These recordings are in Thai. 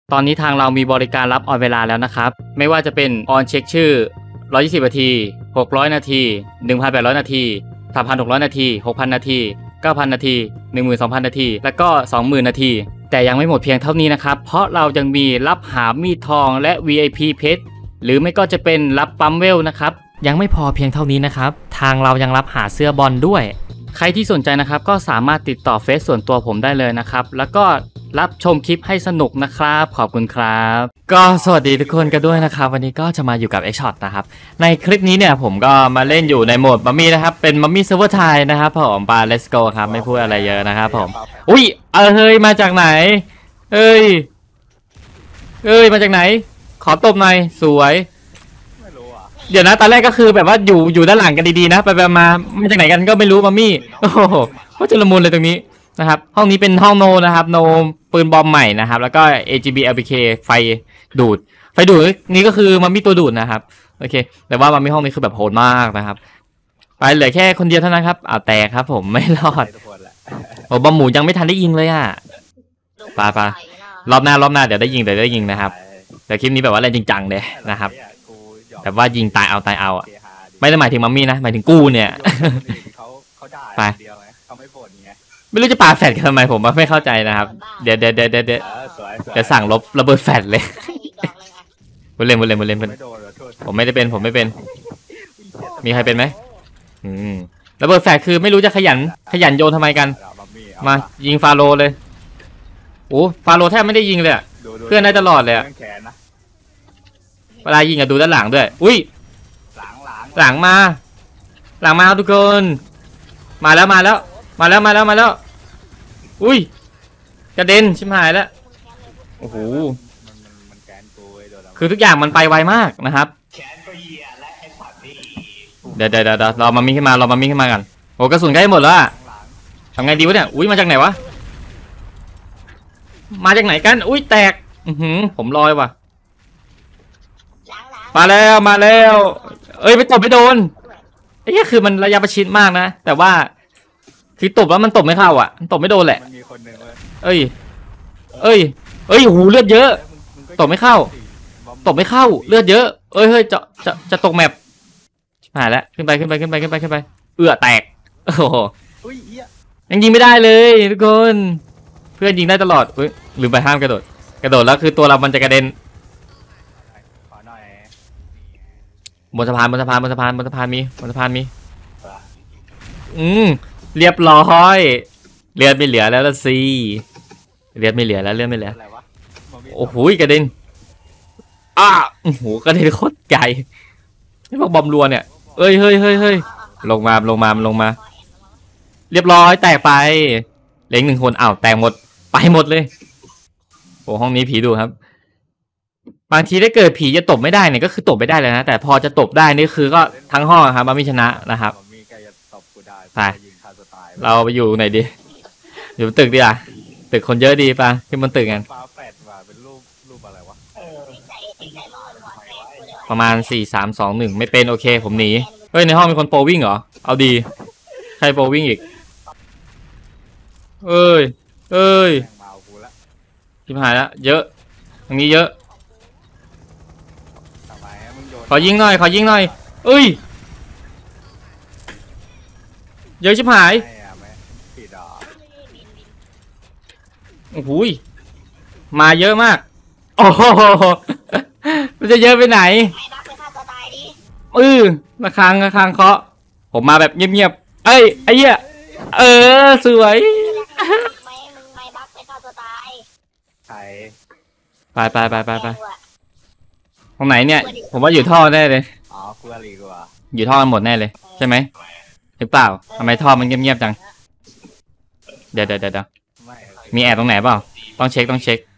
ตอนนี้ทางเรามีบริการรับออนเวลาแล้วนะครับไม่ว่าจะเป็นออนเช็คชื่อ120นาที600นาที1,800นาที3,600นาที6,000นาที9,000นาที12,000นาทีและก็ 20,000นาทีแต่ยังไม่หมดเพียงเท่านี้นะครับเพราะเรายังมีรับหามีดทองและ VIP เพชรหรือไม่ก็จะเป็นรับปั๊มเวลนะครับยังไม่พอเพียงเท่านี้นะครับทางเรายังรับหาเสื้อบอลด้วยใครที่สนใจนะครับก็สามารถติดต่อเฟซส่วนตัวผมได้เลยนะครับแล้วก็รับชมคลิปให้สนุกนะครับขอบคุณครับก็สวัสดีทุกคนกันด้วยนะครับวันนี้ก็จะมาอยู่กับ X-Shot นะครับในคลิปนี้เนี่ยผมก็มาเล่นอยู่ในโหมดมัมมี่นะครับเป็นมัมมี่เซิร์ฟเวอร์ไทยนะครับผมไป let's go ครับไม่พูดอะไรเยอะนะครับผมอุ้ยเฮ้ยมาจากไหนเอ้ยมาจากไหนขอตบหน่อยสวยเดี๋ยวนะตอนแรกก็คือแบบว่าอยู่ด้านหลังกันดีๆนะไปมาจากไหนกันก็ไม่รู้มัมมี่โอ้โหก็จะละมุนเลยตรงนี้นะครับห้องนี้เป็นห้องโนนะครับโนปืนบอมใหม่นะครับแล้วก็ AGB LPK ไฟดูดนี่ก็คือมัมมี่ตัวดูดนะครับโอเคแต่ว่ามัมมี่ห้องนี้คือแบบโหดมากนะครับไปเหลือแค่คนเดียวเท่านั้นครับแตกครับผมไม่รอดโอ้บอมหมูยังไม่ทันได้ยิงเลยอ่ะไปรอบหน้าเดี๋ยวได้ยิงนะครับแต่คลิปนี้แบบว่าเล่นจริงจังเลยนะครับแต่ว่ายิงตายเอาอ่ะไม่ได้หมายถึงมัมมี่นะหมายถึงกูเนี่ยไปไม่รู้จะปาแฟดกันทำไมผมไม่เข้าใจนะครับเดี๋ยวสั่งลบระเบิดแฟดเลยพูดเล่นผมไม่เป็นมีใครเป็นไหมระเบิดแฟดคือไม่รู้จะขยันโยนทำไมกันมายิงฟาโรเลยโอ้ฟาโรแทบไม่ได้ยิงเลยเพื่อนได้ตลอดเลยเวลายิงดูด้านหลังด้วยอุ้ยหลังมาทุกคนมาแล้วอุ้ยกระเด็นชิบหายแล้วโอ้โหคือทุกอย่างมันไปไวมากนะครับเดี๋ยวเรามามิ่งขึ้นมากันโอ้กระสุนใกล้หมดแล้วทำไงดีวะเนี่ยอุ้ยมาจากไหนวะมาจากไหนกันอุ้ยแตกผมลอยว่ะมาแล้วไปตบไม่โดนไอ้เหี้ยคือมันระยะประชิดมากนะแต่ว่าคือตบแล้วมันตบไม่เข้าอ่ะตบไม่โดนแหละเอ้ยหูเลือดเยอะตบไม่เข้าเลือดเยอะเฮ้ยจะตกแมปหายแล้วขึ้นไปแตกโอ้โหยังยิงไม่ได้เลยทุกคนเพื่อนยิงได้ตลอดลืมไปห้ามกระโดดแล้วคือตัวเรามันจะกระเด็นบนสะพานมีเรียบร้อยเลือดไม่เหลือแล้วละสิเลือดไม่เหลือโอ้โหกระเด็นโอ้โหกระเด็นโคตรใหญ่นี่พวกบอมรัวเนี่ยเฮ้ยลงมาเรียบร้อยแตกไปเล็ง1 คนแตกหมดไปหมดเลยโอ้ห้องนี้ผีดูครับบางทีถ้าเกิดผีจะตบไม่ได้เนี่ยก็คือตบไม่ได้เลยนะแต่พอจะตบได้นี่คือก็ทั้งห้องครับมัมมี่ชนะนะครับไปเราไปอยู่ไหนดีอยู่ตึกดีอ่ะตึกคนเยอะดีป่ะขึ้นบนตึกกันประมาณ4 3 2 1ไม่เป็นโอเคผมหนีเฮ้ยในห้องมีคนโปรวิ่งเหรอเอาดีใครโปรวิ่งอีกเอ้ยชิบหายแล้วเยอะตรงนี้เยอะขอยิงหน่อยเอ้ยเยอะชิบหายโอ้โหมาเยอะมากโอ้โหมันจะเยอะไปไหนระฆังเคาะผมมาแบบเงียบไอ้เหี้ยสวยไปตรงไหนเนี่ยผมว่าอยู่ท่อแน่เลยอยู่ท่อกันหมดแน่เลยใช่ไหมหรือเปล่าทำไมท่อมันเงียบจังเดี๋ยวมีแอบตรงไหนเปล่าต้องเช็ค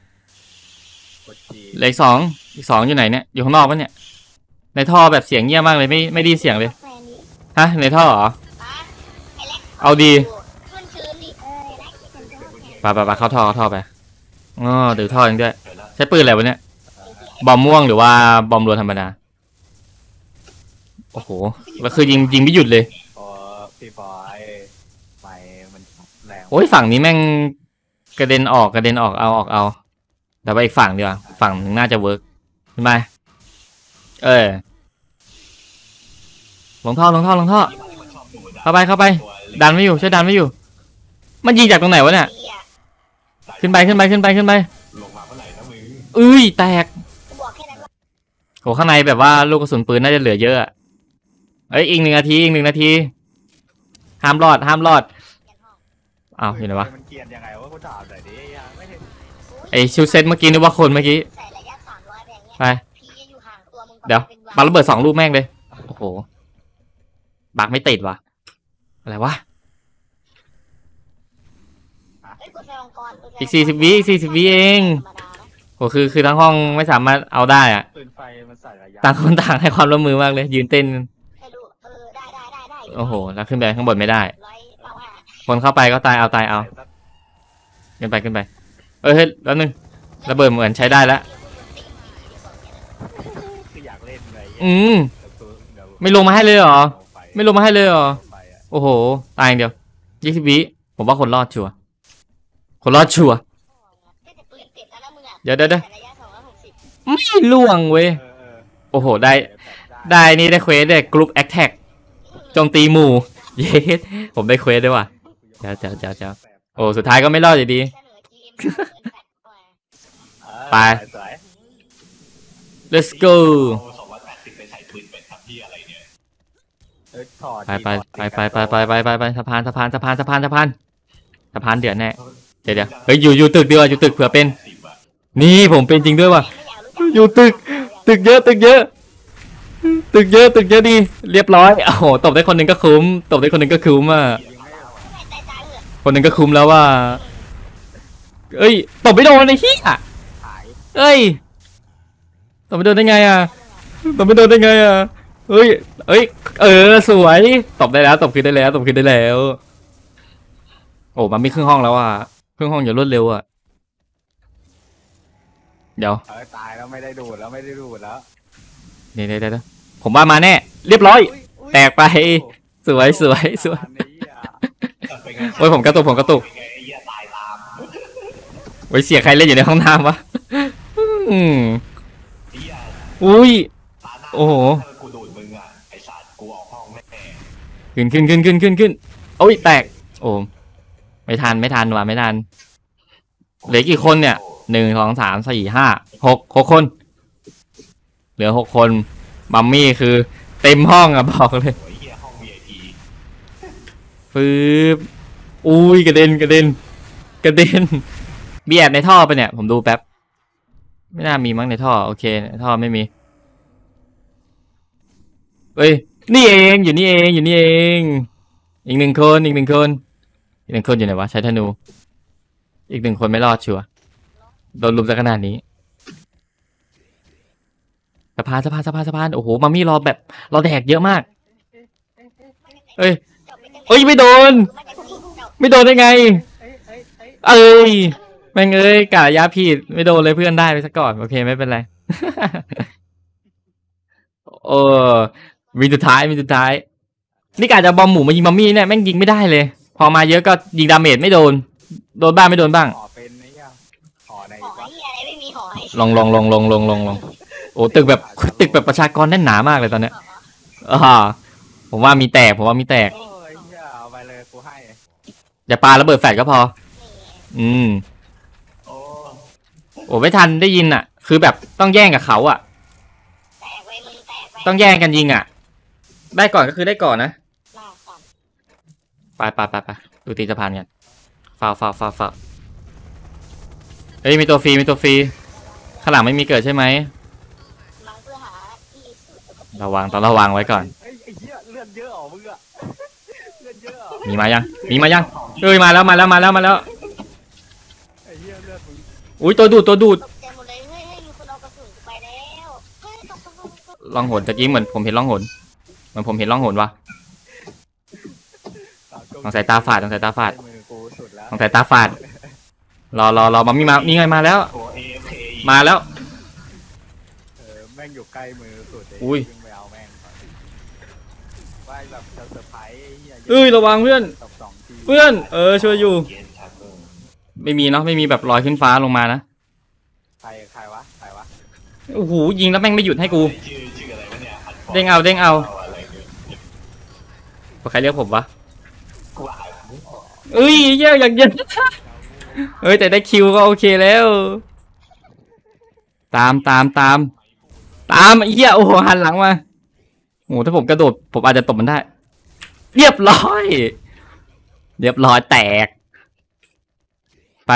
เลขอีกสองอยู่ไหนเนี่ยอยู่ข้างนอกปะเนี่ยในท่อแบบเสียงเงียบมากเลยไม่ดีเสียงเลยฮะในท่อเหรอเอาดีไปเข้าท่อไปถือท่อยังด้วยใช้ปืนอะไรวะเนี่ยบอมม่วงหรือว่าบอมรัวธรรมดาโอ้โหแล้วคือยิงไม่หยุดเลยโอ้ยฝั่งนี้แม่งกระเด็นออกเอาแต่ไปอีกฝั่งดีกว่าฝั่งหนึ่งน่าจะเวิร์กใช่ไหมลงท่อเข้าไปดันไม่อยู่ช่วยดันไม่อยู่มันยิงจากตรงไหนวะเนี่ยขึ้นไปลงมาเมื่อไหร่นะมึงแตกโหข้างในแบบว่าลูกกระสุนปืนน่าจะเหลือเยอะอีก1 นาทีห้ามรอดอ้าวอยู่ไหนวะมันเกียนยังไงวะกูถามหน่อยดิไม่เห็นไอชูเซตเมื่อกี้นึกว่าคนเมื่อกี้ไปเดี๋ยวปาระเบิด2 ลูกแม่งเลยโอ้โหบักไม่ติดวะอะไรวะอีก40 วิเองโหคือทั้งห้องไม่สามารถเอาได้อะปืนไฟมันใส่ระยะต่างคนต่างให้ความร่วมมือมากเลยยืนเต้นโอ้โหแล้วขึ้นไปข้างบนไม่ได้คนเข้าไปก็ตายเอาขึ้นไปเฮ้ยแล้วนึงระเบิดเหมือนใช้ได้แล้วคืออยากเล่นไงไม่ลงมาให้เลยเหรอโอ้โหตายอย่างเดียว20 วิผมว่าคนรอดชัวร์เดี๋ยวไม่ล่วงเว้ยโอ้โหได้นี่ได้เควสได้กรุ๊ปแอคแท็กโจมตีหมู่เย้ผมได้เควสด้วยว่ะเจ้าโอ้สุดท้ายก็ไม่รอดอยู่ดีไป let's go ไปสะพานเดือดแน่เดี๋ยวเฮ้ยอยู่ตึกดีกว่าอยู่ตึกเผื่อเป็นนี่ผมเป็นจริงด้วยว่ะอยู่ตึกเยอะดีเรียบร้อยโอ้โหตบได้คนหนึ่งก็คุ้มอ่ะคนหนึ่งก็คุ้มแล้วว่าตบไม่โดนไอ้เหี้ยตบไม่โดนได้ไงอ่ะสวยตบได้แล้วตบคืนได้แล้วโอ้มันมีครึ่งห้องแล้วอ่ะครึ่งห้องอย่ารวดเร็วอ่ะเดี๋ยวตายแล้วไม่ได้ดูดแล้วนี่ผมว่ามาแน่เรียบร้อยแตกไปสวยโอ้ยผมกระตุกโอ้ยเสียใครเล่นอยู่ในห้องน้ำวะอุ้ยโอ้โหขึ้นโอ้ยแตกโอ้ไม่ทันว่ะไม่ทันเหลือกี่คนเนี่ย1 2 3 4 5 6 คนเหลือ6 คนมัมมี่คือเต็มห้องอ่ะบอกเลยฟืบอุ้ยกระเด็นมีแอบในท่อไปเนี่ยผมดูแป๊บไม่น่ามีมั้งในท่อโอเคในท่อไม่มีนี่เองอยู่นี่เองอีก1 คนอยู่ไหนวะใช้ธนูอีก1 คนไม่รอดชัวร์โดนลุมซะขนาดนี้สะพานโอ้โหมัมมี่รอแดกเยอะมากไม่โดนได้ไงแม่งกะยาผิดไม่โดนเลยเพื่อนได้ไปซะก่อนโอเคไม่เป็นไรมีสุดท้ายนี่กะจะบอมหมูมายิงมัมมี่เนี่ยแม่งยิงไม่ได้เลยพอมาเยอะก็ยิงดาเมจไม่โดนบ้างไม่โดนบ้างลองโอ้ตึกแบบประชากรแน่นหนามากเลยตอนเนี้ยผมว่ามีแตกเอาไปเลยกูให้อย่าปาระเบิดแฟลชก็พอโอ้ไม่ทันได้ยินอ่ะคือแบบต้องแย่งกับเขาอ่ะต้องแย่งกันยิงอ่ะได้ก่อนก็คือได้ก่อนนะไปดูตีสะพานกันฟาวมีตัวฟรีข้างหลังไม่มีเกิดใช่ไหมระวังไว้ก่อนมีมายังมาแล้วอุ้ยตัวดูดล่องหนตะกี้เหมือนผมเห็นล่องหนวะต้องใส่ตาฝาดรอมามีมานี่ไงมาแล้วแม่งอยู่ใกล้มือสุดอุ้ยไปเอาแม่งแบบเซอร์ไพรส์ระวังเพื่อนช่วยอยู่ไม่มีเนาะไม่มีแบบลอยขึ้นฟ้าลงมานะใครวะโอ้โหยิงแล้วแม่งไม่หยุดให้กูชื่ออะไรวะเนี่ยเด้งเอาเด้งเอาอะไรเนี่ยใครเรียกผมวะกูอ่านไม่ออกเอ้ยเยอะอย่างเย็นเอ้ยแต่ได้คิวก็โอเคแล้ว ตามไอ้เหี้ยโอ้โหหันหลังมาโอ้โหถ้าผมกระโดดผมอาจจะตบมันได้ เรียบร้อยแตกไป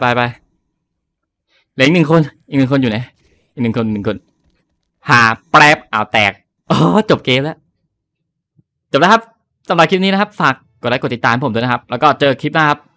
เหลืออีกหนึ่งคนอยู่ไหนอีกหนึ่งคนหาแป๊บเอาแตกอ๋อจบเกมแล้วจบแล้วครับสำหรับคลิปนี้นะครับฝากกดไลค์กดติดตามผมด้วยนะครับแล้วก็เจอคลิปหน้าครับ